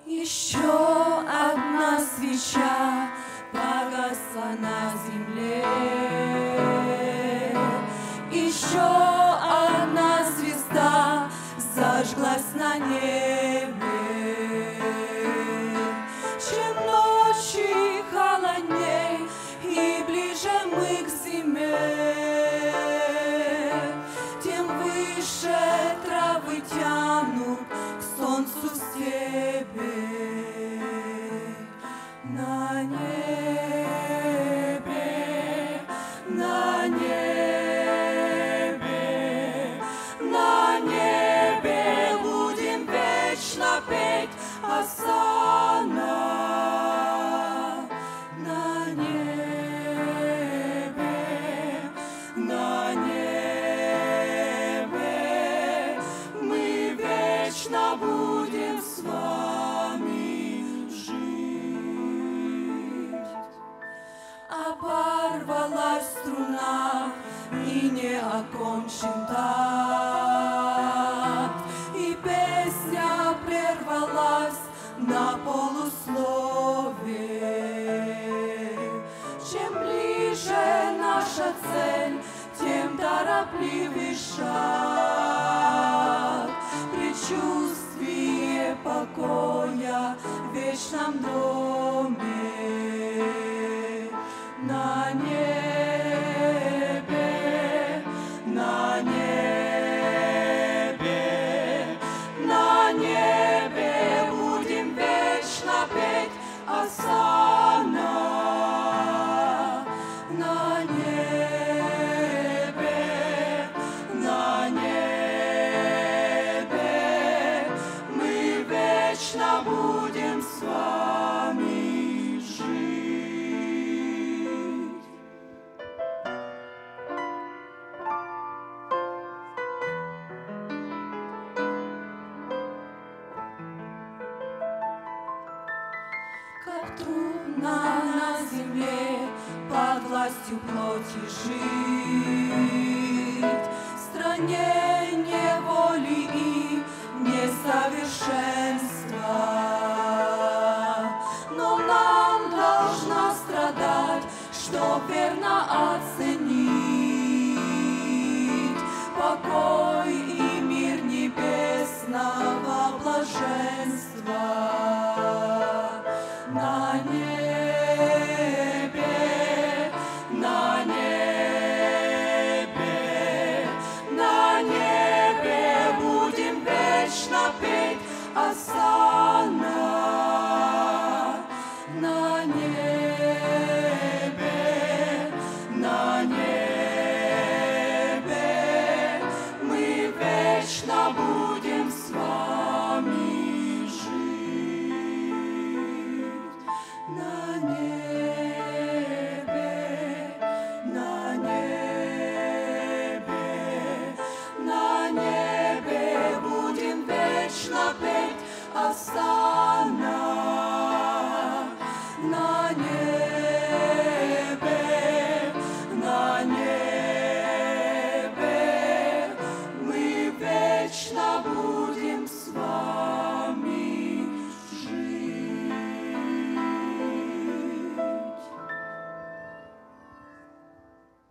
Еще одна свеча погасла на земле, еще одна звезда зажглась на небе. Чем ночи холодней и ближе мы к зиме, тем выше травы тянут к солнцу степи. На небе, на небе, на небе будем вечно петь осанна. На небе, на небе мы вечно будем с вами жить. Оборвалась струна и не окончен такт, и песня прервалась на полуслове. Чем ближе наша цель, тем торопливый шаг, предчувствие покоя в вечном доме. На небе, на небе, на небе будем вечно петь осанна. На небе, на небе мы вечно будем с вами жить. Как трудно на земле под властью плоти жить, в стране неволи и несовершенства. Но нам должно страдать, чтоб верно оценить покой и мир небесного блаженства. На небе, на небе, на небе будем вечно петь осанна. На небе, на небе мы вечно будем с вами жить. На небе, на небе, на небе будем вечно петь осанна.